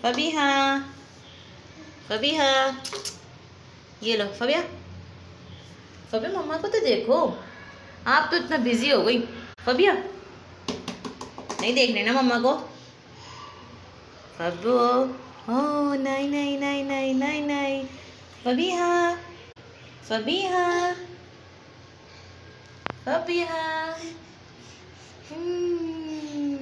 फबीहा, फबीहा, ये लो फबिया। फबिया मम्मा को तो देखो, आप तो इतना बिजी हो गई। फबिया नहीं देख रहे ना मम्मा को। फबू, ओ नहीं नहीं नहीं नहीं नहीं नहीं। फबीहा, फबीहा, फबीहा।